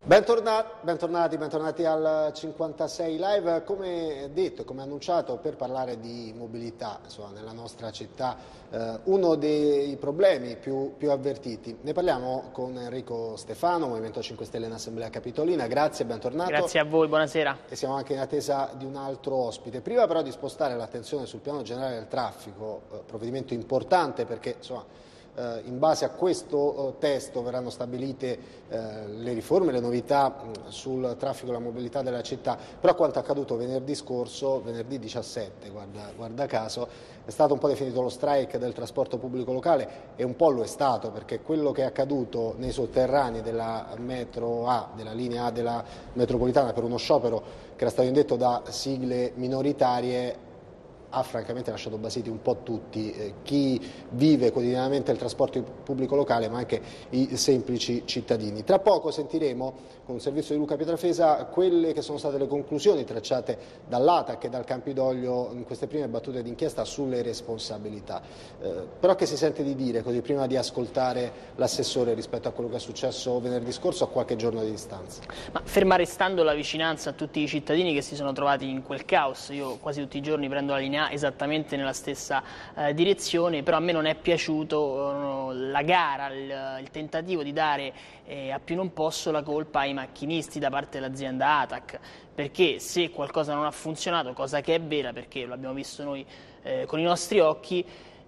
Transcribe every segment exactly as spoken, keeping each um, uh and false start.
Bentornati, bentornati, bentornati al cinquantasei Live. Come detto e come annunciato, per parlare di mobilità insomma, nella nostra città, eh, uno dei problemi più, più avvertiti. Ne parliamo con Enrico Stefano, Movimento cinque Stelle in Assemblea Capitolina. Grazie, bentornato. Grazie a voi, buonasera. E siamo anche in attesa di un altro ospite. Prima però di spostare l'attenzione sul piano generale del traffico, eh, provvedimento importante perché insomma, Uh, in base a questo uh, testo verranno stabilite uh, le riforme, le novità uh, sul traffico e la mobilità della città, però quanto accaduto venerdì scorso, venerdì diciassette, guarda, guarda caso, è stato un po' definito lo strike del trasporto pubblico locale e un po' lo è stato, perché quello che è accaduto nei sotterranei della metro A, della linea A della metropolitana per uno sciopero che era stato indetto da sigle minoritarie ha francamente lasciato basiti un po' tutti, eh, chi vive quotidianamente il trasporto pubblico locale ma anche i semplici cittadini. Tra poco sentiremo con il servizio di Luca Pietrafesa quelle che sono state le conclusioni tracciate dall'A T A C e dal Campidoglio in queste prime battute d'inchiesta sulle responsabilità. Eh, però che si sente di dire, così prima di ascoltare l'assessore rispetto a quello che è successo venerdì scorso a qualche giorno di distanza? Ma ferma restando la vicinanza a tutti i cittadini che si sono trovati in quel caos, io quasi tutti i giorni prendo la linea esattamente nella stessa eh, direzione, però a me non è piaciuto eh, la gara, il, il tentativo di dare eh, a più non posso la colpa ai macchinisti da parte dell'azienda A T A C, perché se qualcosa non ha funzionato, cosa che è vera perché lo abbiamo visto noi eh, con i nostri occhi,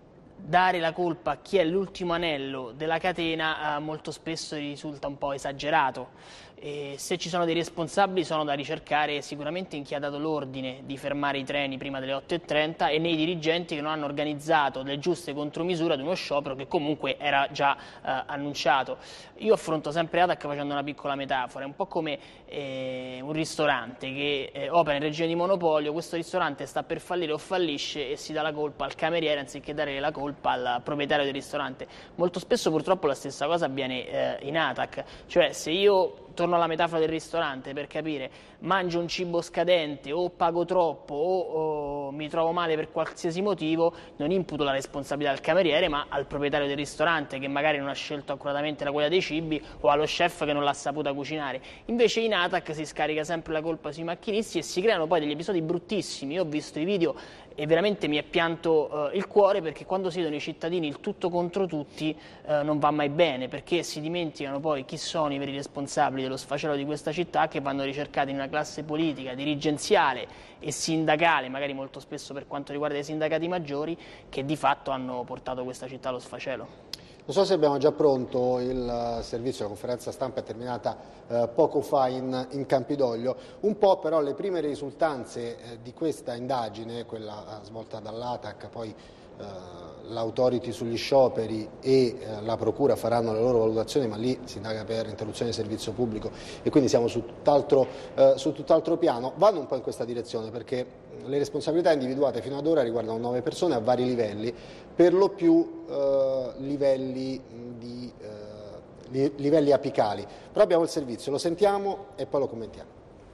dare la colpa a chi è l'ultimo anello della catena eh, molto spesso risulta un po' esagerato. E se ci sono dei responsabili sono da ricercare sicuramente in chi ha dato l'ordine di fermare i treni prima delle otto e trenta e nei dirigenti che non hanno organizzato le giuste contromisure ad uno sciopero che comunque era già eh, annunciato. Io affronto sempre A T A C facendo una piccola metafora, è un po' come eh, un ristorante che eh, opera in regime di monopolio, questo ristorante sta per fallire o fallisce e si dà la colpa al cameriere anziché dare la colpa al proprietario del ristorante. Molto spesso purtroppo la stessa cosa avviene eh, in A T A C, cioè se io torno alla metafora del ristorante per capire, mangio un cibo scadente o pago troppo o, o mi trovo male per qualsiasi motivo, non imputo la responsabilità al cameriere ma al proprietario del ristorante che magari non ha scelto accuratamente la qualità dei cibi o allo chef che non l'ha saputa cucinare. Invece in A T A C si scarica sempre la colpa sui macchinisti e si creano poi degli episodi bruttissimi. Io ho visto i video e veramente mi è pianto eh, il cuore perché quando si vedono i cittadini il tutto contro tutti eh, non va mai bene, perché si dimenticano poi chi sono i veri responsabili dello sfacelo di questa città, che vanno ricercati in una classe politica, dirigenziale e sindacale, magari molto spesso per quanto riguarda i sindacati maggiori, che di fatto hanno portato questa città allo sfacelo. Non so se abbiamo già pronto il servizio, la conferenza stampa è terminata eh, poco fa in, in Campidoglio, un po' però le prime risultanze eh, di questa indagine, quella svolta dall'A T A C, poi eh, l'autority sugli scioperi e eh, la procura faranno le loro valutazioni, ma lì si indaga per interruzione di servizio pubblico e quindi siamo su tutt'altro eh, su tutt'altro piano, vanno un po' in questa direzione perché le responsabilità individuate fino ad ora riguardano nove persone a vari livelli, per lo più eh, livelli, di, eh, li, livelli apicali. Però abbiamo il servizio, lo sentiamo e poi lo commentiamo.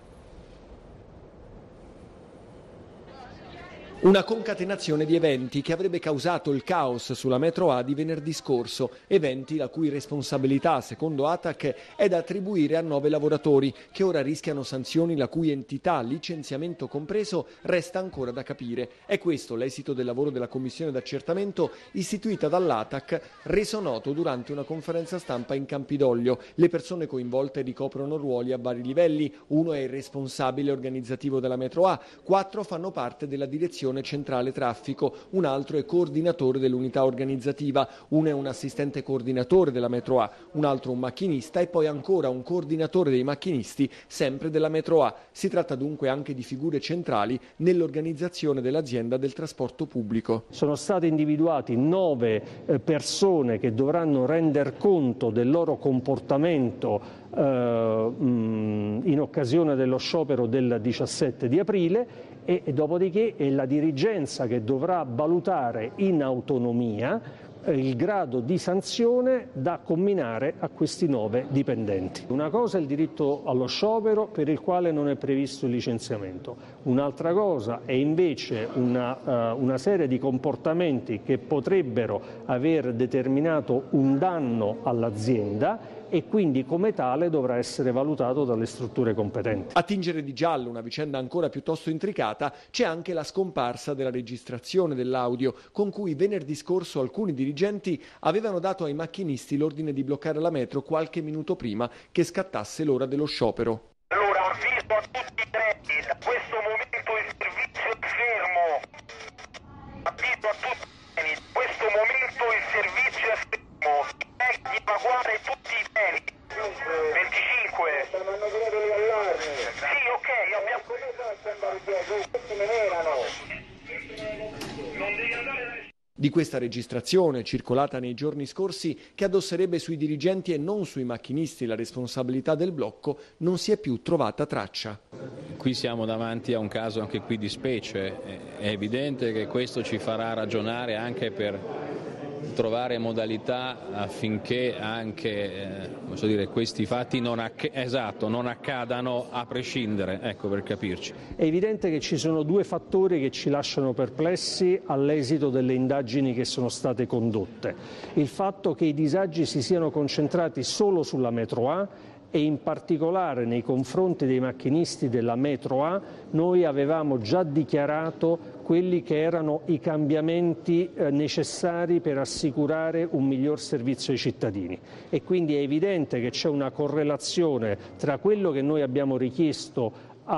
Una concatenazione di eventi che avrebbe causato il caos sulla metro A di venerdì scorso, eventi la cui responsabilità, secondo A T A C, è da attribuire a nove lavoratori che ora rischiano sanzioni la cui entità, licenziamento compreso, resta ancora da capire. È questo l'esito del lavoro della commissione d'accertamento istituita dall'A T A C, reso noto durante una conferenza stampa in Campidoglio. Le persone coinvolte ricoprono ruoli a vari livelli, uno è il responsabile organizzativo della metro A, quattro fanno parte della direzione centrale traffico, un altro è coordinatore dell'unità organizzativa, uno è un assistente coordinatore della metro A, un altro un macchinista e poi ancora un coordinatore dei macchinisti sempre della metro A. Si tratta dunque anche di figure centrali nell'organizzazione dell'azienda del trasporto pubblico. Sono state individuate nove eh, persone che dovranno render conto del loro comportamento eh, mh, in occasione dello sciopero del diciassette di aprile e, e dopodiché è la dirigenza che dovrà valutare in autonomia eh, il grado di sanzione da comminare a questi nove dipendenti. Una cosa è il diritto allo sciopero per il quale non è previsto il licenziamento, un'altra cosa è invece una, uh, una serie di comportamenti che potrebbero aver determinato un danno all'azienda e quindi come tale dovrà essere valutato dalle strutture competenti. A tingere di giallo una vicenda ancora piuttosto intricata c'è anche la scomparsa della registrazione dell'audio con cui venerdì scorso alcuni dirigenti avevano dato ai macchinisti l'ordine di bloccare la metro qualche minuto prima che scattasse l'ora dello sciopero. Allora, avviso a tutti i treni, da questo momento il servizio è fermo. Avviso a tutti i treni, da questo momento il servizio è fermo. Si di evacuare tutti i treni. venticinque. Stanno andando degli allarmi. Sì, ok, abbiamo... Come faccio ad andare via? Questi me ne erano. Non devi andare da... Di questa registrazione, circolata nei giorni scorsi, che addosserebbe sui dirigenti e non sui macchinisti la responsabilità del blocco, non si è più trovata traccia. Qui siamo davanti a un caso anche qui di specie. È evidente che questo ci farà ragionare anche per trovare modalità affinché anche eh, posso dire, questi fatti non, acc- esatto, non accadano a prescindere, ecco, per capirci. È evidente che ci sono due fattori che ci lasciano perplessi all'esito delle indagini che sono state condotte. Il fatto che i disagi si siano concentrati solo sulla metro A e in particolare nei confronti dei macchinisti della metro A noi avevamo già dichiarato quelli che erano i cambiamenti eh, necessari per assicurare un miglior servizio ai cittadini e quindi è evidente che c'è una correlazione tra quello che noi abbiamo richiesto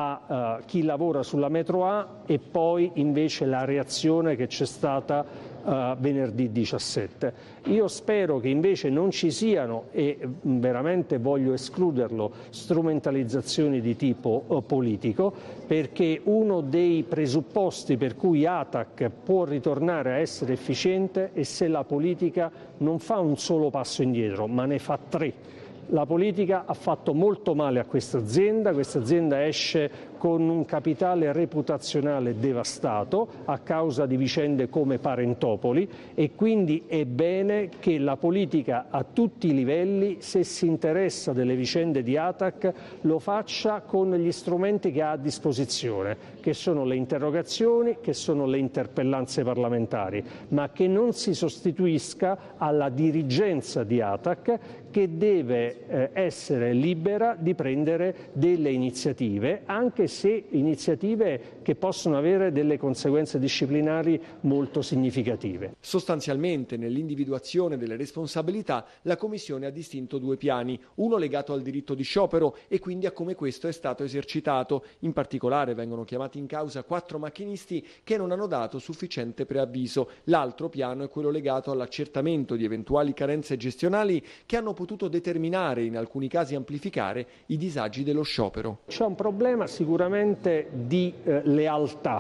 a uh, chi lavora sulla metro A e poi invece la reazione che c'è stata uh, venerdì diciassette. Io spero che invece non ci siano, e veramente voglio escluderlo, strumentalizzazioni di tipo uh, politico, perché uno dei presupposti per cui ATAC può ritornare a essere efficiente è se la politica non fa un solo passo indietro, ma ne fa tre. La politica ha fatto molto male a questa azienda, questa azienda esce con un capitale reputazionale devastato a causa di vicende come Parentopoli e quindi è bene che la politica a tutti i livelli, se si interessa delle vicende di ATAC, lo faccia con gli strumenti che ha a disposizione, che sono le interrogazioni, che sono le interpellanze parlamentari, ma che non si sostituisca alla dirigenza di ATAC che deve eh, essere libera di prendere delle iniziative, anche se iniziative che possono avere delle conseguenze disciplinari molto significative. Sostanzialmente, nell'individuazione delle responsabilità, la Commissione ha distinto due piani, uno legato al diritto di sciopero e quindi a come questo è stato esercitato. In particolare vengono chiamati in causa quattro macchinisti che non hanno dato sufficiente preavviso. L'altro piano è quello legato all'accertamento di eventuali carenze gestionali che hanno potuto determinare, in alcuni casi amplificare, i disagi dello sciopero. C'è un problema sicuramente di eh, lealtà,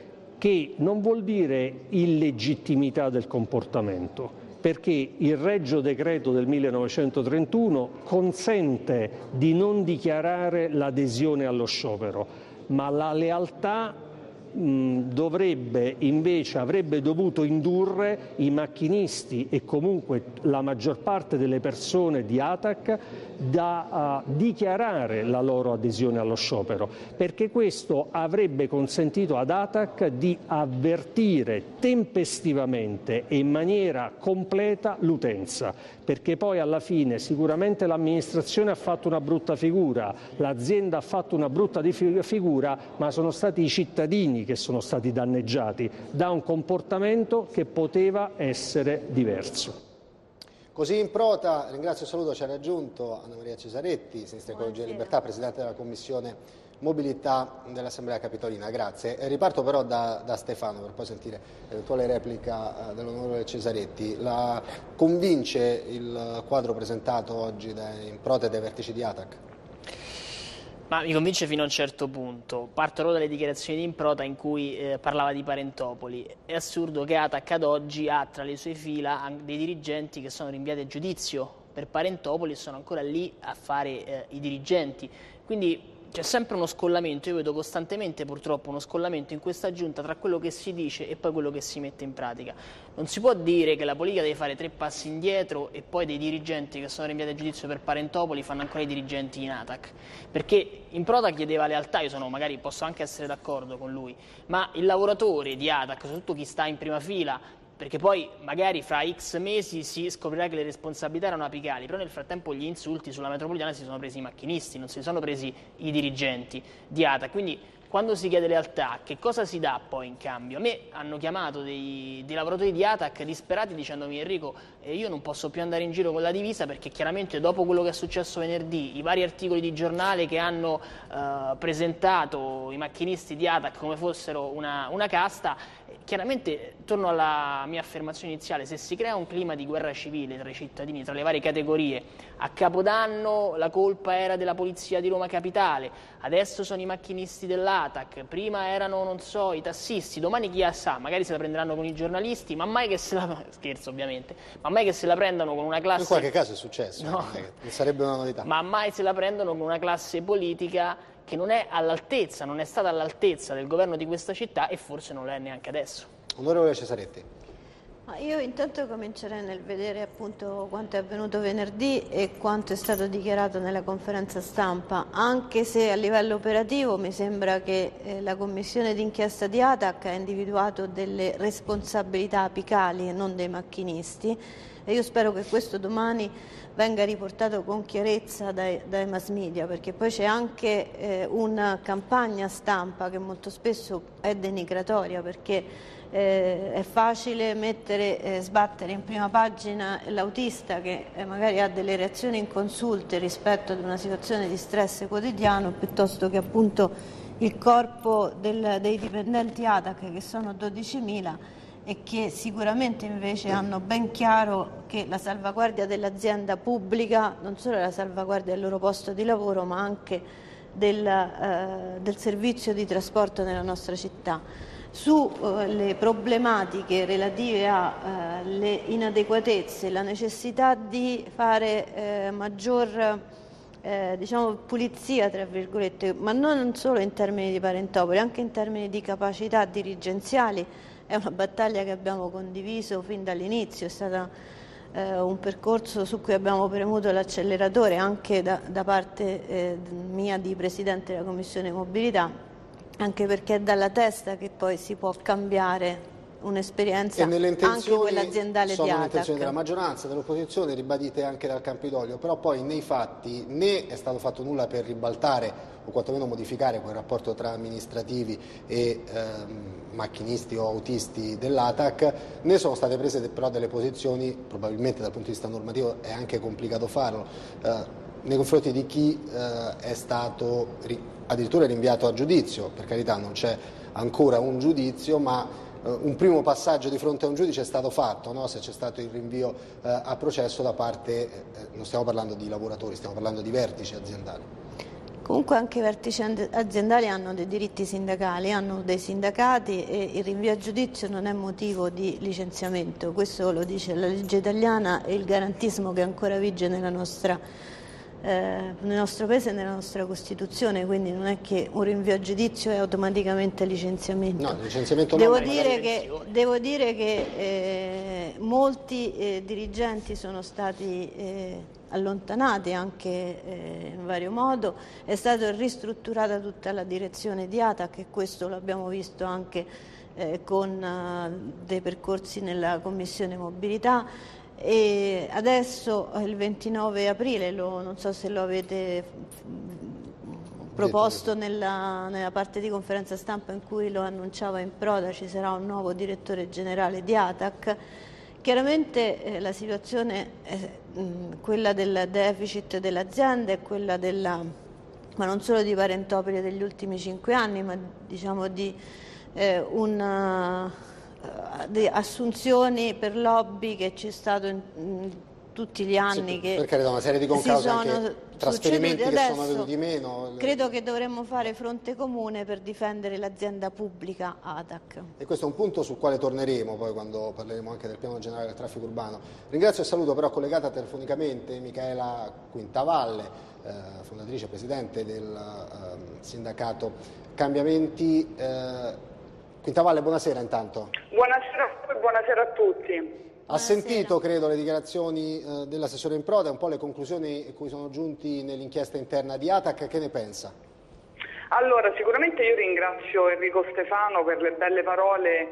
che non vuol dire illegittimità del comportamento, perché il Regio Decreto del millenovecentotrentuno consente di non dichiarare l'adesione allo sciopero, ma la lealtà dovrebbe invece, avrebbe dovuto indurre i macchinisti e comunque la maggior parte delle persone di ATAC da uh, dichiarare la loro adesione allo sciopero, perché questo avrebbe consentito ad ATAC di avvertire tempestivamente e in maniera completa l'utenza, perché poi alla fine sicuramente l'amministrazione ha fatto una brutta figura, l'azienda ha fatto una brutta figura, ma sono stati i cittadini che sono stati danneggiati da un comportamento che poteva essere diverso. Così in prota, ringrazio e saluto, ci ha raggiunto Anna Maria Cesaretti, Sinistra Ecologia e Libertà, Presidente della Commissione Mobilità dell'Assemblea Capitolina. Grazie. E riparto però da, da Stefano per poi sentire l'eventuale replica dell'onorevole Cesaretti. La convince il quadro presentato oggi dai in prota e dai vertici di ATAC? Ma mi convince fino a un certo punto. Parto dalle dichiarazioni di Improta in cui eh, parlava di Parentopoli. È assurdo che ATAC ad oggi ha tra le sue fila dei dirigenti che sono rinviati a giudizio per Parentopoli e sono ancora lì a fare eh, i dirigenti. Quindi c'è sempre uno scollamento, io vedo costantemente purtroppo uno scollamento in questa giunta tra quello che si dice e poi quello che si mette in pratica. Non si può dire che la politica deve fare tre passi indietro e poi dei dirigenti che sono rinviati a giudizio per Parentopoli fanno ancora i dirigenti in ATAC, perché Improta chiedeva lealtà, io sono, magari posso anche essere d'accordo con lui, ma il lavoratore di ATAC, soprattutto chi sta in prima fila, perché poi magari fra X mesi si scoprirà che le responsabilità erano apicali, però nel frattempo gli insulti sulla metropolitana si sono presi i macchinisti, non si sono presi i dirigenti di A T A C, quindi quando si chiede lealtà, che cosa si dà poi in cambio? A me hanno chiamato dei, dei lavoratori di A T A C disperati dicendomi: Enrico, eh, io non posso più andare in giro con la divisa perché chiaramente dopo quello che è successo venerdì, i vari articoli di giornale che hanno eh, presentato i macchinisti di A T A C come fossero una, una casta, chiaramente, torno alla mia affermazione iniziale, se si crea un clima di guerra civile tra i cittadini, tra le varie categorie, a Capodanno la colpa era della Polizia di Roma Capitale, adesso sono i macchinisti dell'A T A C, prima erano, non so, i tassisti, domani chi sa, magari se la prenderanno con i giornalisti, ma mai che se la, scherzo ovviamente, ma mai che se la prendano con una classe... In qualche caso è successo, no, non sarebbe una novità. Ma mai se la prendono con una classe politica che non è all'altezza, non è stata all'altezza del governo di questa città e forse non lo è neanche adesso. Onorevole Cesaretti. Io intanto comincerei nel vedere appunto quanto è avvenuto venerdì e quanto è stato dichiarato nella conferenza stampa, anche se a livello operativo mi sembra che eh, la commissione d'inchiesta di A T A C ha individuato delle responsabilità apicali e non dei macchinisti, e io spero che questo domani venga riportato con chiarezza dai, dai mass media, perché poi c'è anche eh, una campagna stampa che molto spesso è denigratoria, perché Eh, è facile mettere, eh, sbattere in prima pagina l'autista che eh, magari ha delle reazioni inconsulte rispetto ad una situazione di stress quotidiano, piuttosto che appunto il corpo del, dei dipendenti A T A C, che sono dodicimila e che sicuramente invece hanno ben chiaro che la salvaguardia dell'azienda pubblica non solo è la salvaguardia del loro posto di lavoro, ma anche del, eh, del servizio di trasporto nella nostra città. Sulle uh, problematiche relative alle uh, inadeguatezze, la necessità di fare uh, maggior uh, diciamo, pulizia, tra virgolette, ma non solo in termini di parentopoli, anche in termini di capacità dirigenziali, è una battaglia che abbiamo condiviso fin dall'inizio, è stato uh, un percorso su cui abbiamo premuto l'acceleratore anche da, da parte eh, mia di Presidente della Commissione Mobilità, anche perché è dalla testa che poi si può cambiare un'esperienza anche quella aziendale di A T A C. Sono le intenzioni della maggioranza, dell'opposizione, ribadite anche dal Campidoglio, però poi nei fatti né è stato fatto nulla per ribaltare o quantomeno modificare quel rapporto tra amministrativi e ehm, macchinisti o autisti dell'A T A C, né sono state prese però delle posizioni, probabilmente dal punto di vista normativo è anche complicato farlo, eh, nei confronti di chi eh, è stato addirittura rinviato a giudizio. Per carità, non c'è ancora un giudizio, ma eh, un primo passaggio di fronte a un giudice è stato fatto, no? Se c'è stato il rinvio eh, a processo da parte, eh, non stiamo parlando di lavoratori, stiamo parlando di vertici aziendali. Comunque anche i vertici aziendali hanno dei diritti sindacali, hanno dei sindacati e il rinvio a giudizio non è motivo di licenziamento, questo lo dice la legge italiana e il garantismo che ancora vige nella nostra Eh, nel nostro paese e nella nostra Costituzione, quindi non è che un rinvio a giudizio è automaticamente licenziamento. No, licenziamento devo, non dire che, devo dire che eh, molti eh, dirigenti sono stati eh, allontanati anche eh, in vario modo, è stata ristrutturata tutta la direzione di A T A C e questo l'abbiamo visto anche eh, con uh, dei percorsi nella Commissione Mobilità. E adesso il ventinove aprile, lo, non so se lo avete proposto nella, nella parte di conferenza stampa in cui lo annunciava in Proda, ci sarà un nuovo direttore generale di A T A C. Chiaramente eh, la situazione è mh, quella del deficit dell'azienda e quella della, ma non solo di parentopoli degli ultimi cinque anni, ma diciamo di eh, un di assunzioni per lobby che c'è stato in, in tutti gli anni, sì, che per carità, una serie di concause, anche trasferimenti che sono venuti meno. Credo che dovremmo fare fronte comune per difendere l'azienda pubblica A T A C. E questo è un punto sul quale torneremo poi quando parleremo anche del piano generale del traffico urbano. Ringrazio e saluto però collegata telefonicamente Micaela Quintavalle, eh, fondatrice e presidente del eh, sindacato Cambiamenti. Eh, Quintavalle, buonasera intanto. Buonasera a voi, buonasera a tutti. Ha Buonasera. sentito, credo, le dichiarazioni eh, dell'assessore in Proda, un po' le conclusioni a cui sono giunti nell'inchiesta interna di A T A C, che ne pensa? Allora, sicuramente io ringrazio Enrico Stefano per le belle parole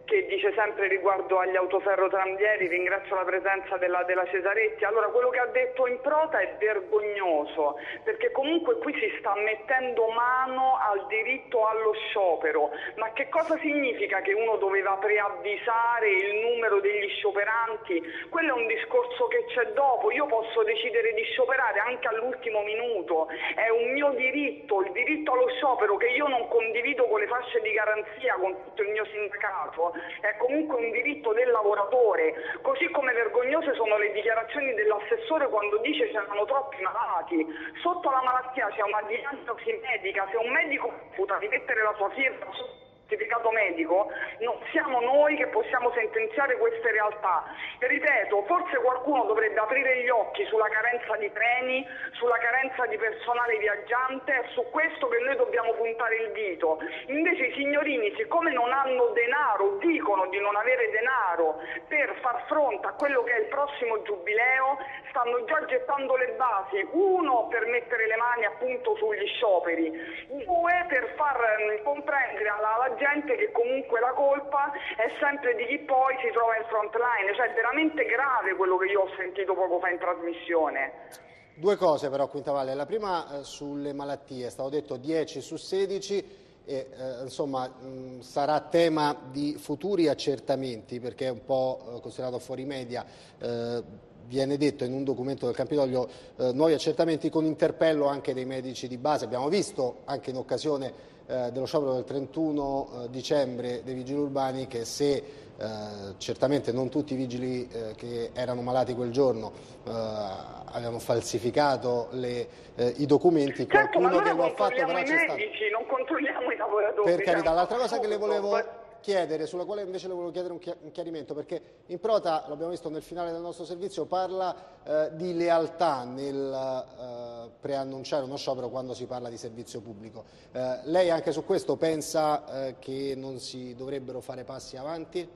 che dice sempre riguardo agli autoferrotranvieri, ringrazio la presenza della, della Cesaretti. Allora, quello che ha detto Improta è vergognoso, perché comunque qui si sta mettendo mano al diritto allo sciopero. Ma che cosa significa che uno doveva preavvisare il numero degli scioperanti? Quello è un discorso che c'è dopo. Io posso decidere di scioperare anche all'ultimo minuto, è un mio diritto, il diritto allo sciopero, che io non condivido con le fasce di garanzia, con tutto il mio sindacato, è comunque un diritto del lavoratore. Così come vergognose sono le dichiarazioni dell'assessore quando dice che c'erano troppi malati. Sotto la malattia c'è una diagnosi medica, se un medico può di mettere la sua firma certificato medico, non siamo noi che possiamo sentenziare queste realtà. E ripeto, forse qualcuno dovrebbe aprire gli occhi sulla carenza di treni, sulla carenza di personale viaggiante, è su questo che noi dobbiamo puntare il dito. Invece i signorini, siccome non hanno denaro, dicono di non avere denaro per far fronte a quello che è il prossimo giubileo, stanno già gettando le basi, uno per mettere le mani appunto sugli scioperi, due per far comprendere alla, alla gente che comunque la colpa è sempre di chi poi si trova in front line. Cioè è veramente grave quello che io ho sentito poco fa in trasmissione. Due cose però, Quintavalle. La prima eh, sulle malattie, è stato detto dieci su sedici e eh, insomma mh, sarà tema di futuri accertamenti, perché è un po' eh, considerato fuori media. Eh, Viene detto in un documento del Campidoglio eh, nuovi accertamenti con interpello anche dei medici di base. Abbiamo visto anche in occasione eh, dello sciopero del trentuno eh, dicembre dei vigili urbani che se eh, certamente non tutti i vigili eh, che erano malati quel giorno eh, avevano falsificato le, eh, i documenti, certo, qualcuno che lo ha fatto però c'è stato. Non controlliamo i lavoratori. Per carità, l'altra cosa che le volevo chiedere, sulla quale invece le volevo chiedere un chiarimento, perché Improta, l'abbiamo visto nel finale del nostro servizio, parla eh, di lealtà nel eh, preannunciare uno sciopero quando si parla di servizio pubblico. Eh, lei anche su questo pensa eh, che non si dovrebbero fare passi avanti?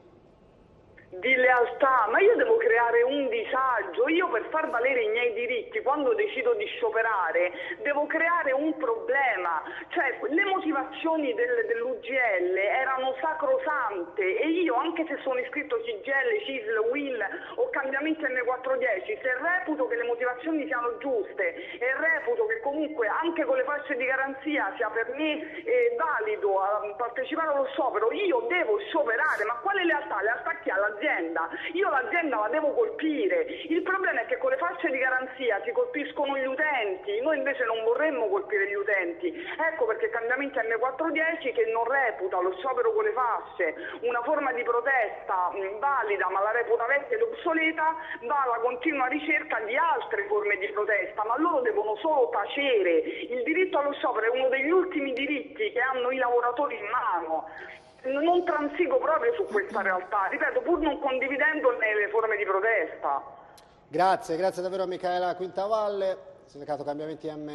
Di lealtà, ma io devo creare un disagio. Io per far valere i miei diritti, quando decido di scioperare, devo creare un problema. Cioè, le motivazioni del, dell'U G L erano sacrosante e io, anche se sono iscritto C G L, C I S L, U I L o Cambiamenti N quattrodieci, se reputo che le motivazioni siano giuste e reputo che comunque anche con le fasce di garanzia sia per me eh, valido a partecipare allo sciopero, io devo scioperare. Ma quale lealtà? Lealtà chi ha? L'azienda? Io l'azienda la devo colpire. Il problema è che con le fasce di garanzia si colpiscono gli utenti, noi invece non vorremmo colpire gli utenti. Ecco perché Cambiamenti N quattrodieci, che non reputa lo sciopero con le fasce una forma di protesta mh, valida, ma la reputa vecchia ed obsoleta, va alla continua ricerca di altre forme di protesta, ma loro devono solo tacere. Il diritto allo sciopero è uno degli ultimi diritti che hanno i lavoratori in mano. Non transigo proprio su questa realtà, ripeto, pur non condividendone le forme di protesta. Grazie, grazie davvero a Micaela Quintavalle, sindacato Cambiamenti M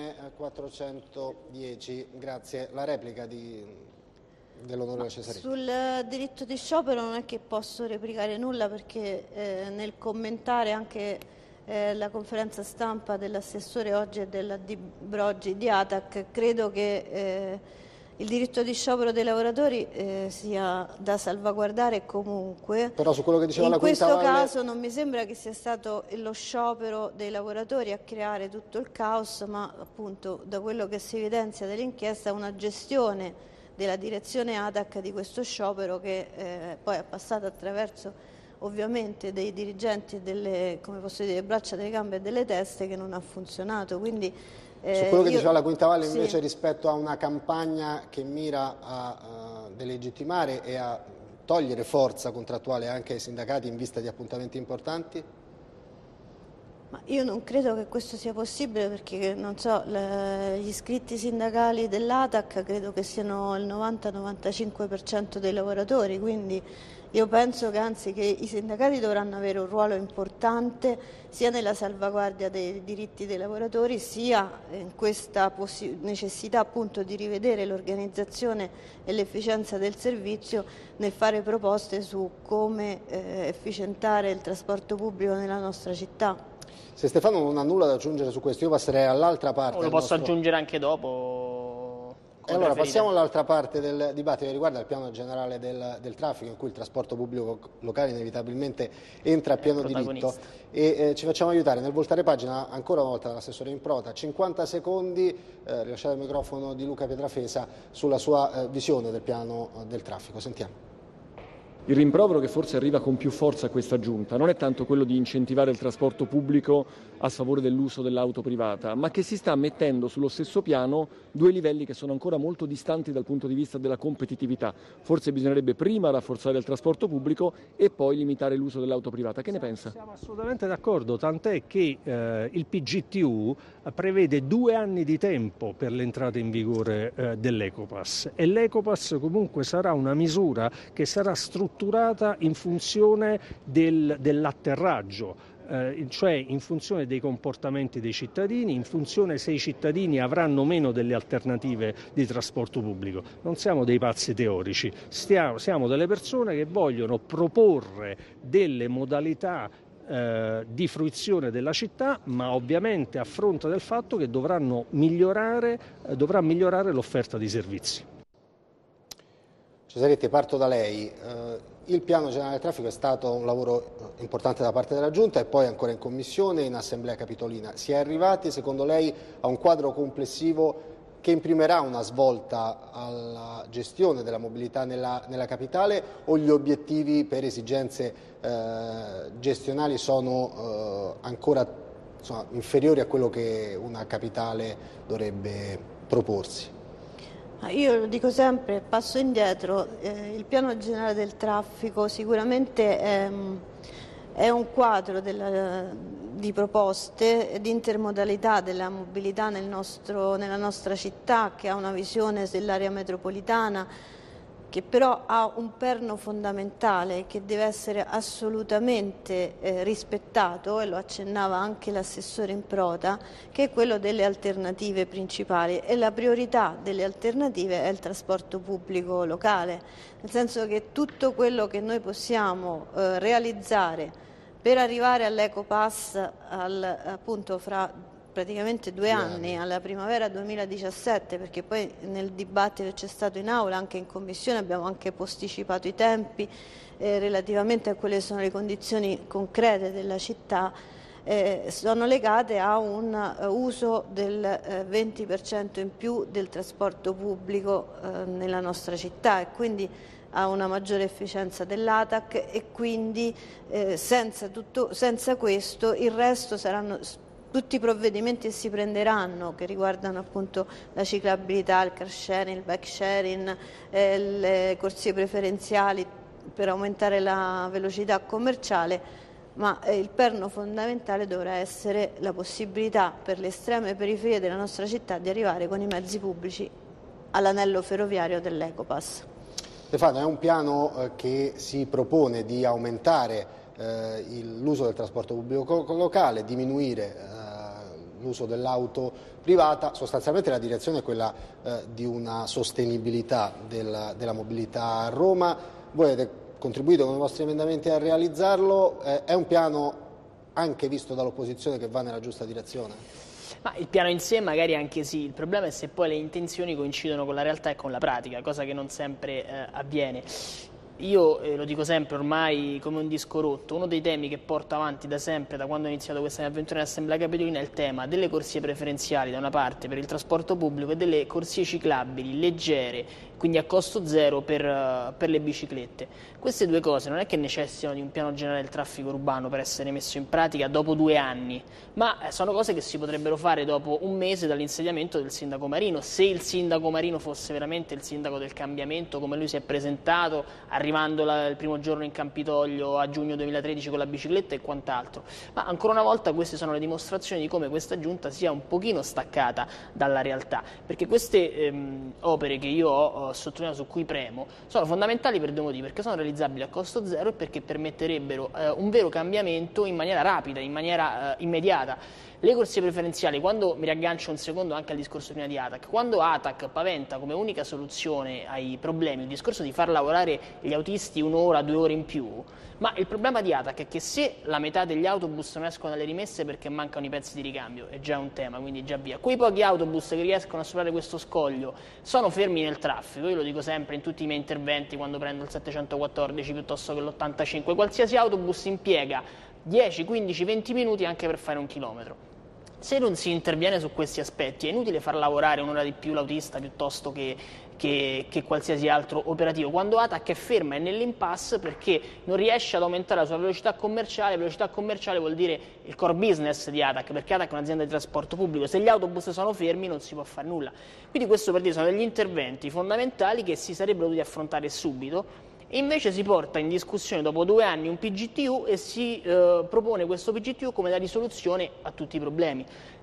quattrocentodieci. Grazie. La replica di, dell'onorevole Cesaretti. Sul diritto di sciopero non è che posso replicare nulla, perché eh, nel commentare anche eh, la conferenza stampa dell'assessore oggi e della Di Brogi di Atac, credo che eh, il diritto di sciopero dei lavoratori eh, sia da salvaguardare comunque. Però su quello che diceva in la questo Quintavalle... caso non mi sembra che sia stato lo sciopero dei lavoratori a creare tutto il caos, ma appunto da quello che si evidenzia dell'inchiesta una gestione della direzione Atac di questo sciopero che eh, poi è passato attraverso ovviamente dei dirigenti e delle, come posso dire, braccia, delle gambe e delle teste, che non ha funzionato. Quindi Eh, Su quello che io, diceva la Quintavalle invece sì. rispetto a una campagna che mira a, a delegittimare e a togliere forza contrattuale anche ai sindacati in vista di appuntamenti importanti? Ma io non credo che questo sia possibile, perché non so, le, gli iscritti sindacali dell'Atac credo che siano il novanta novantacinque per cento dei lavoratori, quindi io penso che anzi che i sindacati dovranno avere un ruolo importante sia nella salvaguardia dei diritti dei lavoratori, sia in questa necessità appunto di rivedere l'organizzazione e l'efficienza del servizio, nel fare proposte su come eh, efficientare il trasporto pubblico nella nostra città. Se Stefano non ha nulla da aggiungere su questo, io passerei all'altra parte. O lo posso nostro... aggiungere anche dopo. E allora passiamo all'altra parte del dibattito che riguarda il piano generale del, del traffico, in cui il trasporto pubblico locale inevitabilmente entra a pieno diritto, e eh, ci facciamo aiutare nel voltare pagina ancora una volta dall'assessore Improta. cinquanta secondi, eh, rilasciate il microfono di Luca Pietrafesa sulla sua eh, visione del piano eh, del traffico. Sentiamo. Il rimprovero che forse arriva con più forza a questa giunta non è tanto quello di incentivare il trasporto pubblico a sfavore dell'uso dell'auto privata, ma che si sta mettendo sullo stesso piano due livelli che sono ancora molto distanti dal punto di vista della competitività. Forse bisognerebbe prima rafforzare il trasporto pubblico e poi limitare l'uso dell'auto privata. Che ne pensa? Siamo assolutamente d'accordo, tant'è che eh, il P G T U prevede due anni di tempo per l'entrata in vigore eh, dell'Ecopass, e l'Ecopass comunque sarà una misura che sarà strutturata in funzione del, dell'atterraggio. Eh, cioè in funzione dei comportamenti dei cittadini, in funzione se i cittadini avranno meno delle alternative di trasporto pubblico. Non siamo dei pazzi teorici, stiamo, siamo delle persone che vogliono proporre delle modalità eh, di fruizione della città, ma ovviamente a fronte del fatto che dovranno migliorare, eh, dovrà migliorare l'offerta di servizi. Cesaretti, parto da lei. Eh, il piano generale del traffico è stato un lavoro importante da parte della Giunta e poi ancora in Commissione e in Assemblea Capitolina. Si è arrivati, secondo lei, a un quadro complessivo che imprimerà una svolta alla gestione della mobilità nella, nella capitale, o gli obiettivi per esigenze eh, gestionali sono eh, ancora insomma, inferiori a quello che una capitale dovrebbe proporsi? Io lo dico sempre, passo indietro, eh, il piano generale del traffico sicuramente è, è un quadro della, di proposte di intermodalità della mobilità nel nostro, nella nostra città, che ha una visione dell'area metropolitana, che però ha un perno fondamentale che deve essere assolutamente eh, rispettato, e lo accennava anche l'assessore Improta, che è quello delle alternative principali, e la priorità delle alternative è il trasporto pubblico locale, nel senso che tutto quello che noi possiamo eh, realizzare per arrivare all'Ecopass al, appunto fra praticamente due anni, alla primavera duemiladiciassette, perché poi nel dibattito che c'è stato in aula, anche in commissione, abbiamo anche posticipato i tempi eh, relativamente a quelle sono le condizioni concrete della città, eh, sono legate a un uh, uso del eh, venti per cento in più del trasporto pubblico eh, nella nostra città, e quindi a una maggiore efficienza dell'A T A C, e quindi eh, senza, tutto, senza questo il resto saranno tutti i provvedimenti che si prenderanno, che riguardano appunto la ciclabilità, il car sharing, il bike sharing, eh, le corsie preferenziali per aumentare la velocità commerciale, ma eh, il perno fondamentale dovrà essere la possibilità per le estreme periferie della nostra città di arrivare con i mezzi pubblici all'anello ferroviario dell'Ecopass. Stefano, è un piano eh, che si propone di aumentare eh, l'uso del trasporto pubblico locale, diminuire eh, l'uso dell'auto privata. Sostanzialmente la direzione è quella eh, di una sostenibilità della, della mobilità a Roma. Voi avete contribuito con i vostri emendamenti a realizzarlo, eh, è un piano anche visto dall'opposizione che va nella giusta direzione? Ma il piano in sé magari anche sì, il problema è se poi le intenzioni coincidono con la realtà e con la pratica, cosa che non sempre eh, avviene. Io eh, lo dico sempre ormai come un disco rotto, uno dei temi che porto avanti da sempre, da quando ho iniziato questa mia avventura in Assemblea Capitolina, è il tema delle corsie preferenziali da una parte per il trasporto pubblico e delle corsie ciclabili leggere, quindi a costo zero per, uh, per le biciclette. Queste due cose non è che necessitano di un piano generale del traffico urbano per essere messo in pratica dopo due anni, ma sono cose che si potrebbero fare dopo un mese dall'insediamento del sindaco Marino, se il sindaco Marino fosse veramente il sindaco del cambiamento come lui si è presentato, arrivando la, il primo giorno in Campidoglio a giugno duemilatredici con la bicicletta e quant'altro. Ma ancora una volta queste sono le dimostrazioni di come questa giunta sia un pochino staccata dalla realtà, perché queste ehm, opere che io ho sottolineato, su cui premo, sono fondamentali per due motivi: perché sono realizzabili a costo zero e perché permetterebbero eh, un vero cambiamento in maniera rapida, in maniera eh, immediata. Le corsie preferenziali, quando mi riaggancio un secondo anche al discorso prima di ATAC, quando ATAC paventa come unica soluzione ai problemi il discorso di far lavorare gli autisti un'ora, due ore in più, ma il problema di ATAC è che se la metà degli autobus non escono dalle rimesse perché mancano i pezzi di ricambio, è già un tema, quindi già via. Quei pochi autobus che riescono a superare questo scoglio sono fermi nel traffico, io lo dico sempre in tutti i miei interventi quando prendo il settecentoquattordici piuttosto che l'ottantacinque, qualsiasi autobus impiega dieci, quindici, venti minuti anche per fare un chilometro. Se non si interviene su questi aspetti è inutile far lavorare un'ora di più l'autista piuttosto che, che, che qualsiasi altro operativo. Quando ATAC è ferma è nell'impasse perché non riesce ad aumentare la sua velocità commerciale. Velocità commerciale vuol dire il core business di ATAC, perché ATAC è un'azienda di trasporto pubblico, se gli autobus sono fermi non si può fare nulla. Quindi questo per dire sono degli interventi fondamentali che si sarebbero dovuti affrontare subito. E invece si porta in discussione dopo due anni un P G T U e si eh, propone questo P G T U come la risoluzione a tutti i problemi.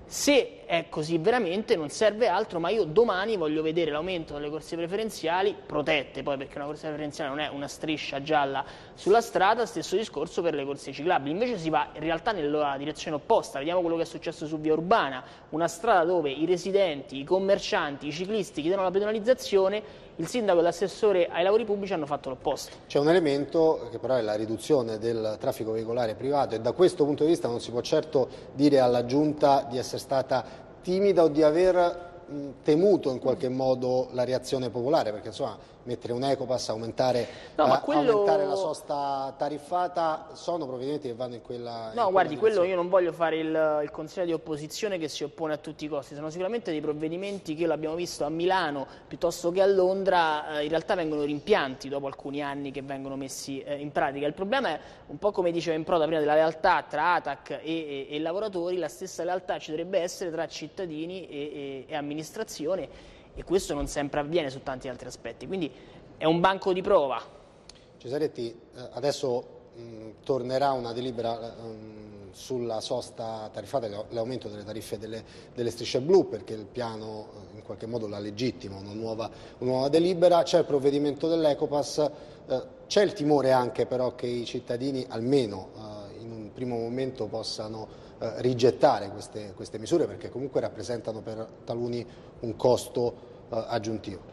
Se è così veramente non serve altro, ma io domani voglio vedere l'aumento delle corsie preferenziali protette, poi perché una corsia preferenziale non è una striscia gialla sulla strada, stesso discorso per le corsie ciclabili. Invece si va in realtà nella direzione opposta, vediamo quello che è successo su Via Urbana, una strada dove i residenti, i commercianti, i ciclisti chiedono la pedonalizzazione, il sindaco e l'assessore ai lavori pubblici hanno fatto l'opposto. C'è un elemento che però è la riduzione del traffico veicolare privato e da questo punto di vista non si può certo dire alla Giunta di essere stata timida o di aver mh, temuto in qualche modo la reazione popolare, perché insomma mettere un ecopass, aumentare, no, ma eh, quello... aumentare la sosta tariffata sono provvedimenti che vanno in quella No, in guardi, quella quello io non voglio fare il, il consigliere di opposizione che si oppone a tutti i costi, sono sicuramente dei provvedimenti che l'abbiamo visto a Milano piuttosto che a Londra, eh, in realtà vengono rimpianti dopo alcuni anni che vengono messi eh, in pratica. Il problema è un po' come diceva Improta prima della lealtà tra ATAC e, e, e lavoratori, la stessa lealtà ci dovrebbe essere tra cittadini e, e, e amministrazione, e questo non sempre avviene su tanti altri aspetti, quindi è un banco di prova. Cesaretti, adesso mh, tornerà una delibera mh, sulla sosta tariffata, l'aumento delle tariffe delle, delle strisce blu, perché il piano in qualche modo la legittima, una nuova, una nuova delibera, c'è il provvedimento dell'Ecopass, eh, c'è il timore anche però che i cittadini almeno eh, in un primo momento possano eh, rigettare queste, queste misure, perché comunque rappresentano per taluni un costo eh, aggiuntivo.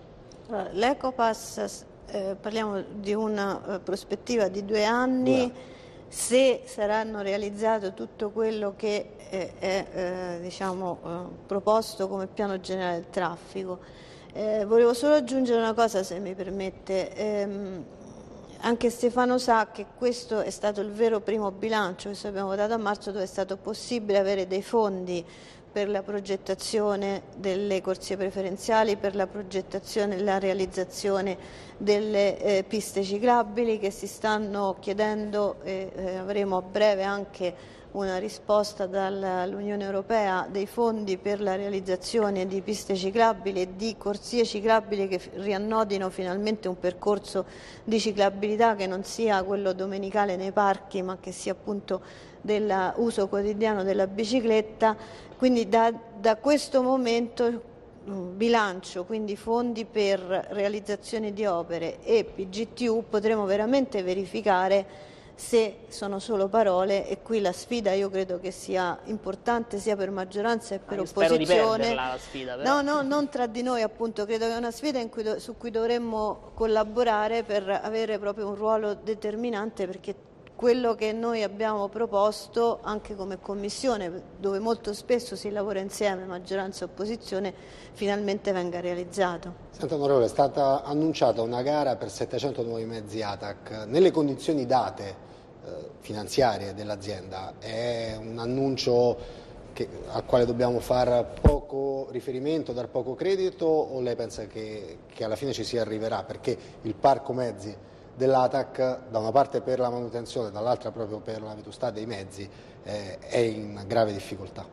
L'Ecopass, eh, parliamo di una eh, prospettiva di due anni, Beh. se saranno realizzato tutto quello che eh, è eh, diciamo, eh, proposto come piano generale del traffico. Eh, volevo solo aggiungere una cosa, se mi permette. Ehm, anche Stefano sa che questo è stato il vero primo bilancio che abbiamo votato a marzo, dove è stato possibile avere dei fondi per la progettazione delle corsie preferenziali, per la progettazione e la realizzazione delle eh, piste ciclabili che si stanno chiedendo, e eh, avremo a breve anche una risposta dall'Unione Europea, dei fondi per la realizzazione di piste ciclabili e di corsie ciclabili che riannodino finalmente un percorso di ciclabilità che non sia quello domenicale nei parchi, ma che sia appunto dell'uso quotidiano della bicicletta. Quindi da, da questo momento bilancio, quindi fondi per realizzazione di opere e P G T U, potremo veramente verificare se sono solo parole, e qui la sfida io credo che sia importante sia per maggioranza e per ah, opposizione. Spero di perderla, la sfida, però. No, no, non tra di noi, appunto, credo che è una sfida in cui, su cui dovremmo collaborare per avere proprio un ruolo determinante, perché quello che noi abbiamo proposto anche come commissione, dove molto spesso si lavora insieme maggioranza e opposizione, finalmente venga realizzato. Senta onorevole, è stata annunciata una gara per settecento nuovi mezzi ATAC. Nelle condizioni date eh, finanziarie dell'azienda è un annuncio che, al quale dobbiamo fare poco riferimento, dar poco credito, o lei pensa che, che alla fine ci si arriverà? Perché il parco mezzi dell'ATAC, da una parte per la manutenzione, dall'altra proprio per la vetustà dei mezzi, eh, è in grave difficoltà.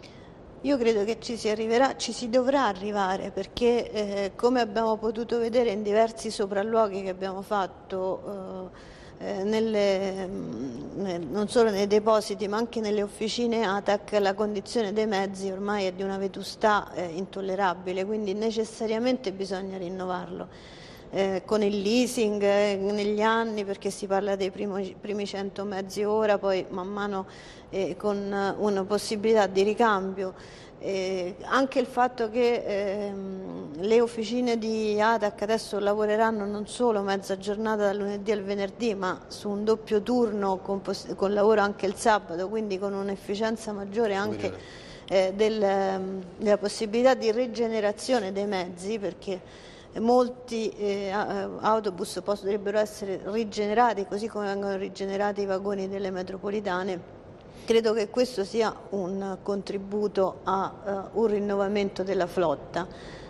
Io credo che ci si arriverà, ci si dovrà arrivare, perché eh, come abbiamo potuto vedere in diversi sopralluoghi che abbiamo fatto eh, nelle, nel, non solo nei depositi ma anche nelle officine ATAC, la condizione dei mezzi ormai è di una vetustà eh, intollerabile, quindi necessariamente bisogna rinnovarlo. eh, con il leasing eh, negli anni, perché si parla dei primi, primi cento mezzi ora, poi man mano eh, con una possibilità di ricambio. Eh, anche il fatto che ehm, le officine di A T A C adesso lavoreranno non solo mezza giornata dal lunedì al venerdì, ma su un doppio turno con, con lavoro anche il sabato, quindi con un'efficienza maggiore anche eh, del, della possibilità di rigenerazione dei mezzi, perché molti eh, autobus potrebbero essere rigenerati così come vengono rigenerati i vagoni delle metropolitane. Credo che questo sia un contributo a uh, un rinnovamento della flotta.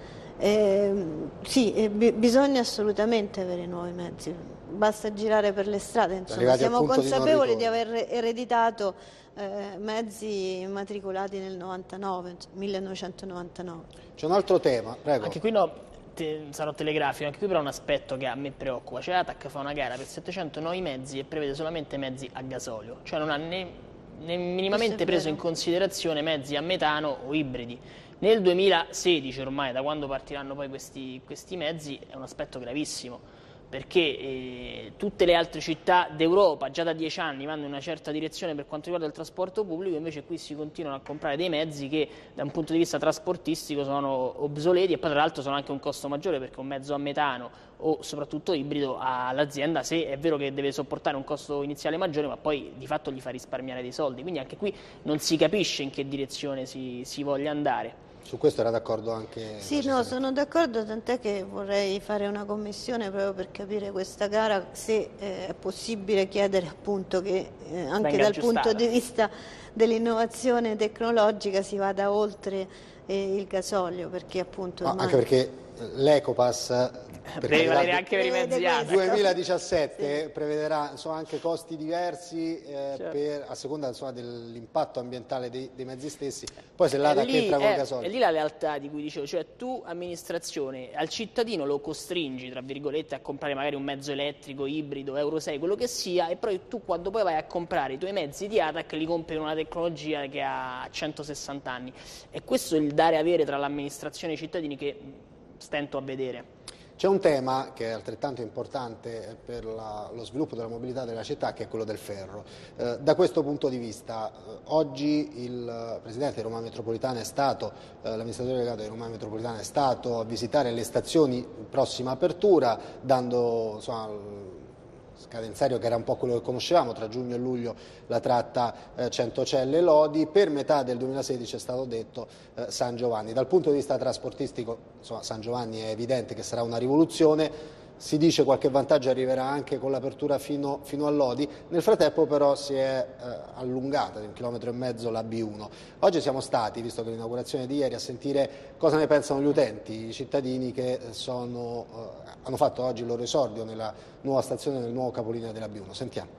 Eh, sì, eh, bisogna assolutamente avere nuovi mezzi, basta girare per le strade, insomma, siamo consapevoli di, di aver ereditato eh, mezzi immatricolati nel novantanove, millenovecentonovantanove. C'è un altro tema, prego. Anche qui no, te, sarò telegrafico, anche qui però un aspetto che a me preoccupa, cioè A T A C fa una gara per settecento nuovi mezzi e prevede solamente mezzi a gasolio, cioè non ha né né minimamente preso in considerazione mezzi a metano o ibridi. Nel duemilasedici ormai, da quando partiranno poi questi, questi mezzi, è un aspetto gravissimo, perché eh, tutte le altre città d'Europa già da dieci anni vanno in una certa direzione per quanto riguarda il trasporto pubblico, invece qui si continuano a comprare dei mezzi che da un punto di vista trasportistico sono obsoleti e poi tra l'altro sono anche un costo maggiore, perché un mezzo a metano o soprattutto ibrido all'azienda, se è vero che deve sopportare un costo iniziale maggiore, ma poi di fatto gli fa risparmiare dei soldi, quindi anche qui non si capisce in che direzione si, si voglia andare. Su questo era d'accordo anche... Sì, no, sono d'accordo, tant'è che vorrei fare una commissione proprio per capire questa gara, se eh, è possibile chiedere appunto che eh, anche dal punto di vista dell'innovazione tecnologica si vada oltre eh, il gasolio, perché appunto... No, ormai... Anche perché l'Ecopass deve valere anche per i mezzi A T A C. duemiladiciassette sì. prevederà insomma, anche costi diversi eh, certo. per, a seconda dell'impatto ambientale dei, dei mezzi stessi. Poi se l'A T A C entra con è, il gasolio. È lì la lealtà di cui dicevo, cioè tu amministrazione al cittadino lo costringi tra virgolette a comprare magari un mezzo elettrico, ibrido, Euro sei, quello che sia, e poi tu quando poi vai a comprare i tuoi mezzi di A T A C li compri in una tecnologia che ha centosessanta anni. E questo è il dare e avere tra l'amministrazione e i cittadini che stento a vedere. C'è un tema che è altrettanto importante per la, lo sviluppo della mobilità della città, che è quello del ferro. Eh, da questo punto di vista, eh, oggi il Presidente di Roma Metropolitana è stato, eh, l'amministratore delegato di Roma Metropolitana è stato a visitare le stazioni in prossima apertura, dando insomma, cadenzario che era un po' quello che conoscevamo, tra giugno e luglio la tratta eh, Centocelle Lodi, per metà del duemilasedici è stato detto eh, San Giovanni. Dal punto di vista trasportistico, insomma, San Giovanni è evidente che sarà una rivoluzione, si dice qualche vantaggio arriverà anche con l'apertura fino, fino a Lodi, nel frattempo però si è eh, allungata di un chilometro e mezzo la B uno. Oggi siamo stati, visto che l'inaugurazione di ieri, a sentire cosa ne pensano gli utenti, i cittadini che sono, eh, hanno fatto oggi il loro esordio nella nuova stazione, nel nuovo capolinea della B uno. Sentiamo.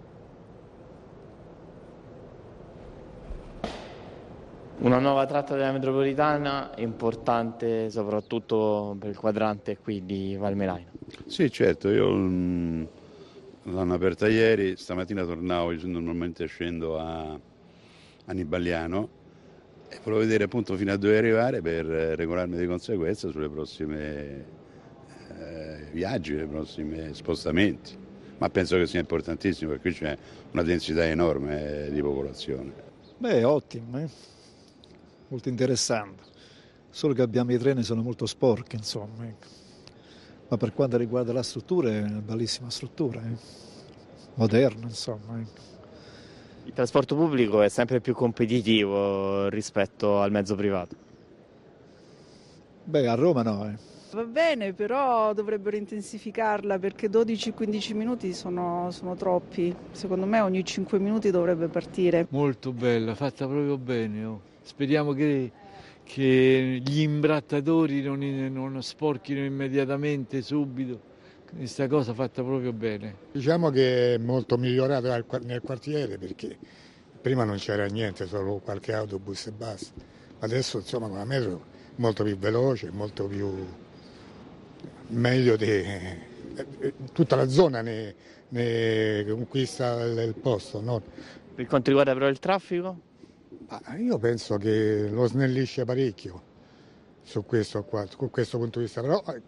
Una nuova tratta della metropolitana importante soprattutto per il quadrante qui di Valmelaino. Sì, certo, io mh, l'hanno aperta ieri, stamattina tornavo, io normalmente scendo a Annibaliano e volevo vedere appunto fino a dove arrivare per regolarmi di conseguenza sulle prossime eh, viaggi, i prossimi spostamenti. Ma penso che sia importantissimo perché qui c'è una densità enorme eh, di popolazione. Beh, ottimo, eh? Molto interessante, solo che abbiamo i treni sono molto sporchi, insomma, ecco. Ma per quanto riguarda la struttura è una bellissima struttura, eh? Moderna, insomma. Ecco. Il trasporto pubblico è sempre più competitivo rispetto al mezzo privato? Beh, a Roma no. Eh. Va bene, però dovrebbero intensificarla perché dodici quindici minuti sono, sono troppi. Secondo me ogni cinque minuti dovrebbe partire. Molto bella, fatta proprio bene. Oh. Speriamo che, che gli imbrattatori non, non sporchino immediatamente, subito. Questa cosa fatta proprio bene. Diciamo che è molto migliorato nel quartiere perché prima non c'era niente, solo qualche autobus e basta. Adesso insomma con la metro è molto più veloce, molto più meglio di tutta la zona ne, ne conquista il posto. No? Per quanto riguarda però il traffico? Ah, io penso che lo snellisce parecchio su questo, qua, su questo punto di vista, però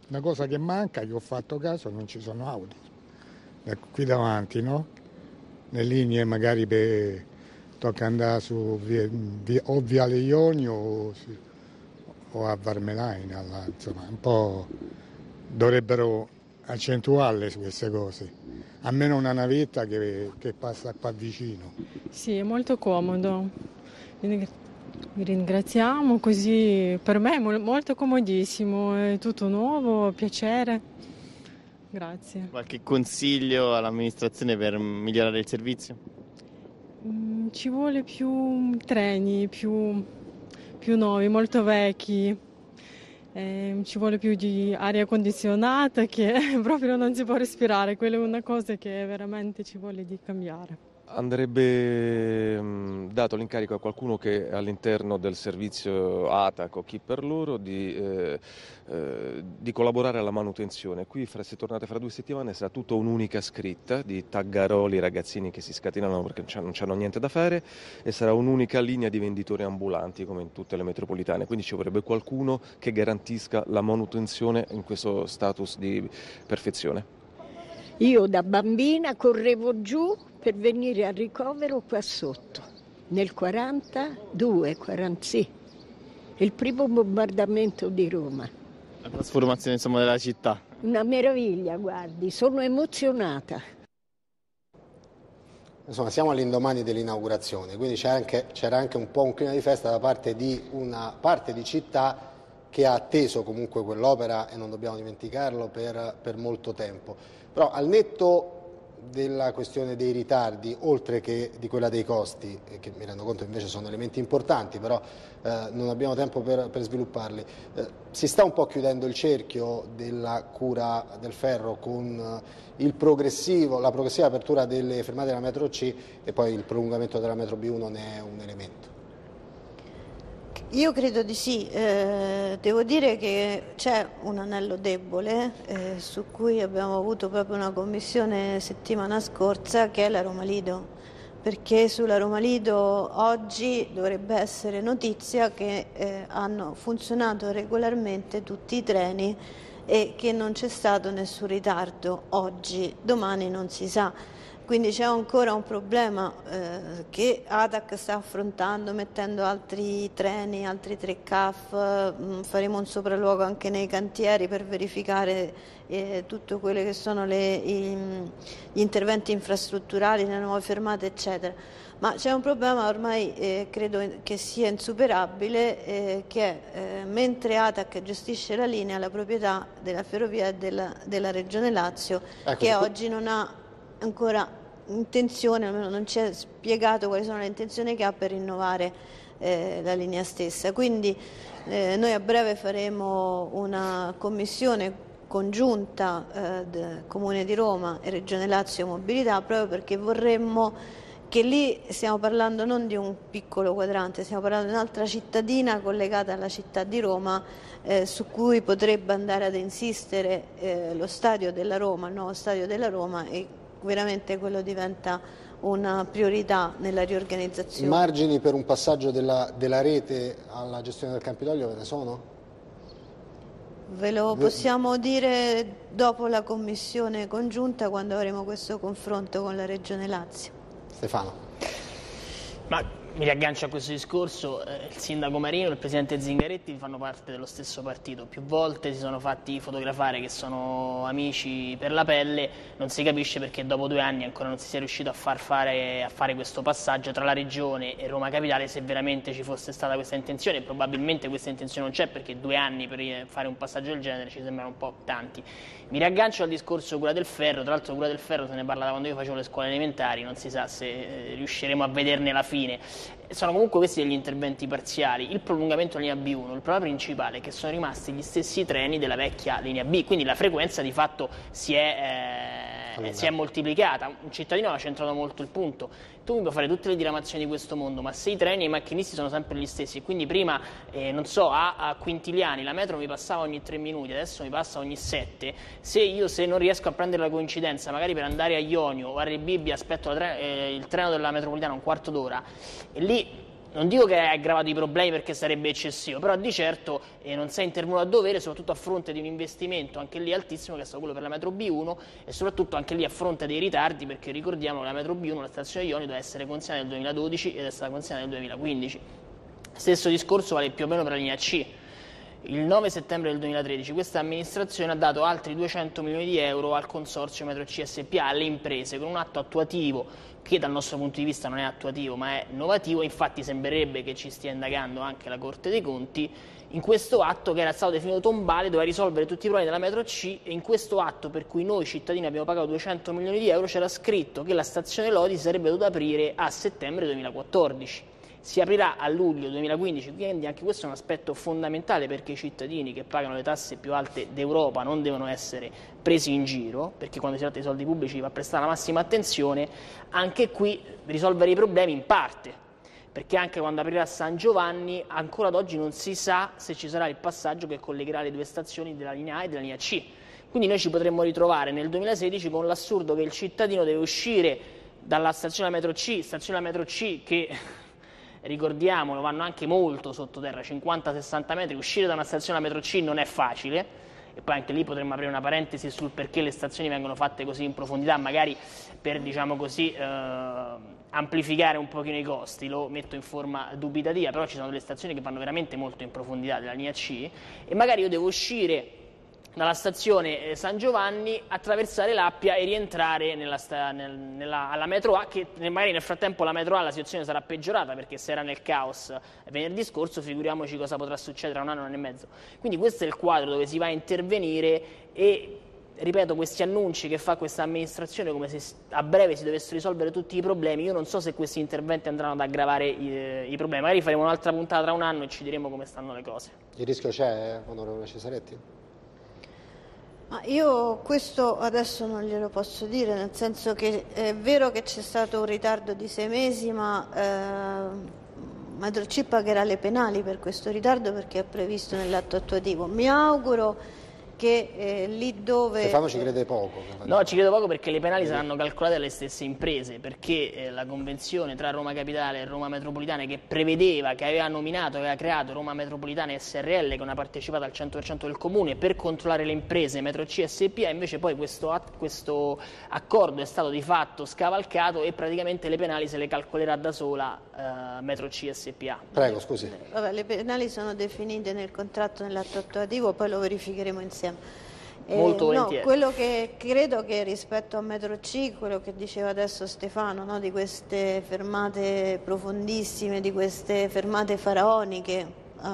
una cosa che manca, che ho fatto caso, non ci sono auto. Ecco, qui davanti, no? Le linee magari per, tocca andare su via, via, o Viale Ionio o, o a Varmelaina, alla, insomma, un po' dovrebbero accentuarle su queste cose. Almeno una navetta che, che passa qua vicino. Sì, è molto comodo. Vi ringraziamo, così per me è molto comodissimo, è tutto nuovo, piacere. Grazie. Qualche consiglio all'amministrazione per migliorare il servizio? Mm, ci vuole più treni, più, più nuovi, molto vecchi. Eh, ci vuole più di aria condizionata che proprio non si può respirare, quella è una cosa che veramente ci vuole di cambiare. Andrebbe mh, dato l'incarico a qualcuno che all'interno del servizio A T A C o chi per loro di, eh, eh, di collaborare alla manutenzione. Qui fra, se tornate fra due settimane sarà tutta un'unica scritta di taggaroli, ragazzini che si scatenano perché non hanno niente da fare, e sarà un'unica linea di venditori ambulanti come in tutte le metropolitane, quindi ci vorrebbe qualcuno che garantisca la manutenzione in questo status di perfezione. Io da bambina correvo giù per venire al ricovero qua sotto, nel quarantadue, quaranta, sì, il primo bombardamento di Roma. La trasformazione insomma della città. Una meraviglia, guardi, sono emozionata. Insomma, siamo all'indomani dell'inaugurazione, quindi c'era anche, c'era anche un po' un clima di festa da parte di una parte di città che ha atteso comunque quell'opera, e non dobbiamo dimenticarlo, per, per molto tempo. Però al netto della questione dei ritardi, oltre che di quella dei costi, che mi rendo conto invece sono elementi importanti, però eh, non abbiamo tempo per, per svilupparli, eh, si sta un po' chiudendo il cerchio della cura del ferro con il progressivo, la progressiva apertura delle fermate della metro C, e poi il prolungamento della metro B uno ne è un elemento. Io credo di sì, eh, devo dire che c'è un anello debole eh, su cui abbiamo avuto proprio una commissione settimana scorsa, che è la Roma Lido, perché sulla Roma Lido oggi dovrebbe essere notizia che eh, hanno funzionato regolarmente tutti i treni e che non c'è stato nessun ritardo oggi, domani non si sa. Quindi c'è ancora un problema eh, che A T A C sta affrontando, mettendo altri treni, altri tre C A F, mh, faremo un sopralluogo anche nei cantieri per verificare eh, tutto quello che sono le, i, gli interventi infrastrutturali, le nuove fermate eccetera. Ma c'è un problema ormai eh, credo che sia insuperabile, eh, che è eh, mentre A T A C gestisce la linea, la proprietà della ferrovia è della, della Regione Lazio, ecco, che oggi non ha ancora intenzione, almeno non ci è spiegato quali sono le intenzioni che ha per rinnovare eh, la linea stessa. Quindi eh, noi a breve faremo una commissione congiunta eh, del Comune di Roma e Regione Lazio Mobilità, proprio perché vorremmo che lì stiamo parlando non di un piccolo quadrante, stiamo parlando di un'altra cittadina collegata alla città di Roma, eh, su cui potrebbe andare ad insistere eh, lo stadio della Roma, il nuovo stadio della Roma, e veramente quello diventa una priorità nella riorganizzazione. Margini per un passaggio della, della rete alla gestione del Campidoglio ve ne sono? Ve lo possiamo dire dopo la commissione congiunta, quando avremo questo confronto con la Regione Lazio. Stefano. Ma mi riaggancio a questo discorso, eh, il sindaco Marino e il presidente Zingaretti fanno parte dello stesso partito, più volte si sono fatti fotografare che sono amici per la pelle, non si capisce perché dopo due anni ancora non si sia riuscito a far fare, a fare questo passaggio tra la Regione e Roma Capitale, se veramente ci fosse stata questa intenzione. Probabilmente questa intenzione non c'è, perché due anni per fare un passaggio del genere ci sembrano un po' tanti. Mi riaggancio al discorso cura del ferro, tra l'altro cura del ferro se ne parla da quando io facevo le scuole elementari, non si sa se eh, riusciremo a vederne la fine. Sono comunque questi degli interventi parziali. Il prolungamento della linea B uno, il problema principale è che sono rimasti gli stessi treni della vecchia linea B, quindi la frequenza di fatto si è, eh, si è moltiplicata. Un cittadino ha centrato molto il punto: tu mi puoi fare tutte le diramazioni di questo mondo, ma se i treni e i macchinisti sono sempre gli stessi, quindi prima, eh, non so, a, a Quintiliani la metro mi passava ogni tre minuti, adesso mi passa ogni sette, se io se non riesco a prendere la coincidenza, magari per andare a Ionio o a Rebibbia aspetto la tre, eh, il treno della metropolitana un quarto d'ora, e lì non dico che hai aggravato i problemi perché sarebbe eccessivo, però di certo eh, non sei intervenuto a dovere, soprattutto a fronte di un investimento anche lì altissimo che è stato quello per la metro B uno e soprattutto anche lì a fronte dei ritardi, perché ricordiamo che la metro B uno, la stazione Ionio, doveva essere consegnata nel duemiladodici ed è stata consegnata nel duemilaquindici. Stesso discorso vale più o meno per la linea C. Il nove settembre del duemilatredici questa amministrazione ha dato altri duecento milioni di euro al consorzio Metro C S P A, alle imprese, con un atto attuativo che dal nostro punto di vista non è attuativo ma è innovativo. Infatti sembrerebbe che ci stia indagando anche la Corte dei Conti. In questo atto, che era stato definito tombale, doveva risolvere tutti i problemi della metro C, e in questo atto, per cui noi cittadini abbiamo pagato duecento milioni di euro, c'era scritto che la stazione Lodi sarebbe dovuta aprire a settembre duemilaquattordici. Si aprirà a luglio duemilaquindici, quindi anche questo è un aspetto fondamentale, perché i cittadini che pagano le tasse più alte d'Europa non devono essere presi in giro, perché quando si tratta di soldi pubblici va prestare la massima attenzione. Anche qui risolvere i problemi in parte, perché anche quando aprirà San Giovanni ancora ad oggi non si sa se ci sarà il passaggio che collegherà le due stazioni della linea A e della linea C. Quindi noi ci potremmo ritrovare nel duemilasedici con l'assurdo che il cittadino deve uscire dalla stazione della metro C, stazione della metro C che... ricordiamolo, vanno anche molto sottoterra, cinquanta sessanta metri, uscire da una stazione alla metro C non è facile, e poi anche lì potremmo aprire una parentesi sul perché le stazioni vengono fatte così in profondità, magari per, diciamo così, eh, amplificare un pochino i costi, lo metto in forma dubitativa, però ci sono delle stazioni che vanno veramente molto in profondità della linea C, e magari io devo uscire dalla stazione San Giovanni, attraversare l'Appia e rientrare nella sta, nel, nella, alla metro A, che magari nel frattempo la metro A la situazione sarà peggiorata, perché se era nel caos venerdì scorso, figuriamoci cosa potrà succedere tra un anno, un anno e mezzo. Quindi questo è il quadro dove si va a intervenire, e ripeto, questi annunci che fa questa amministrazione come se a breve si dovessero risolvere tutti i problemi, io non so se questi interventi andranno ad aggravare i, i problemi. Magari faremo un'altra puntata tra un anno e ci diremo come stanno le cose. Il rischio c'è, onorevole Cesaretti? Ma io questo adesso non glielo posso dire, nel senso che è vero che c'è stato un ritardo di sei mesi, ma eh, Metro C pagherà le penali per questo ritardo, perché è previsto nell'atto attuativo. Mi auguro che eh, lì dove... Stefano ci crede poco. No, ci credo poco, perché le penali saranno calcolate dalle stesse imprese, perché eh, la convenzione tra Roma Capitale e Roma Metropolitana, che prevedeva, che aveva nominato, aveva creato Roma Metropolitana S R L con una partecipata al cento per cento del comune per controllare le imprese Metro C S P A, invece poi questo, questo accordo è stato di fatto scavalcato e praticamente le penali se le calcolerà da sola eh, Metro C S P A. Prego, scusi. Vabbè, le penali sono definite nel contratto, nell'atto attuativo, poi lo verificheremo insieme. Eh, Molto no, volentieri. quello che credo che rispetto a Metro C, quello che diceva adesso Stefano, no, di queste fermate profondissime, di queste fermate faraoniche, uh,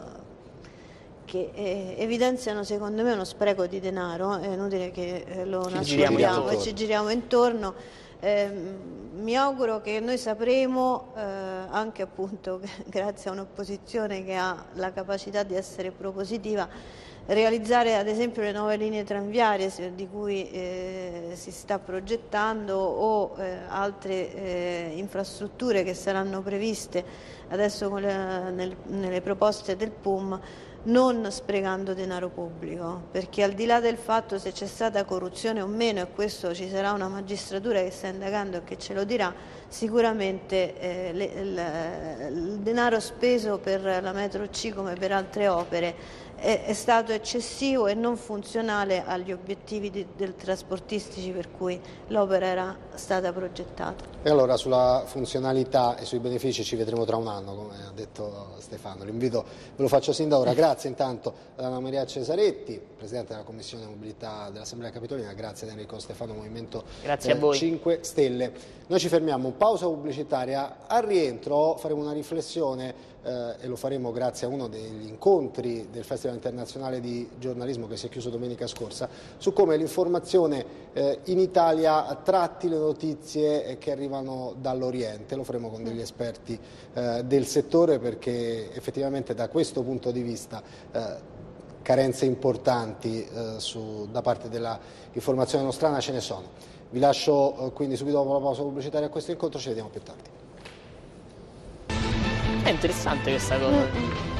che eh, evidenziano secondo me uno spreco di denaro, è inutile che eh, lo nascondiamo e ci giriamo intorno. Eh, mi auguro che noi sapremo, eh, anche appunto grazie a un'opposizione che ha la capacità di essere propositiva, realizzare ad esempio le nuove linee tranviarie di cui eh, si sta progettando, o eh, altre eh, infrastrutture che saranno previste adesso con le, nel, nelle proposte del P U M, non sprecando denaro pubblico, perché al di là del fatto se c'è stata corruzione o meno, e questo ci sarà una magistratura che sta indagando e che ce lo dirà, sicuramente eh, le, le, il denaro speso per la metro C come per altre opere è, è stato eccessivo e non funzionale agli obiettivi di, del trasportistici per cui l'opera era stata progettata. E allora sulla funzionalità e sui benefici ci vedremo tra un anno, come ha detto Stefano. L'invito ve lo faccio sin da ora. Grazie intanto ad Anna Maria Cesaretti, Presidente della Commissione Mobilità dell'Assemblea Capitolina, grazie ad Enrico Stefano, Movimento grazie a voi. cinque Stelle. Noi ci fermiamo, pausa pubblicitaria, al rientro faremo una riflessione eh, e lo faremo grazie a uno degli incontri del Festival Internazionale di Giornalismo che si è chiuso domenica scorsa, su come l'informazione eh, in Italia tratti le notizie che arrivano dall'Oriente. Lo faremo con degli esperti eh, del settore, perché effettivamente da questo punto di vista eh, carenze importanti eh, su, da parte dell'informazione nostrana ce ne sono. Vi lascio eh, quindi subito dopo la pausa pubblicitaria a questo incontro, ci vediamo più tardi. È interessante questa cosa.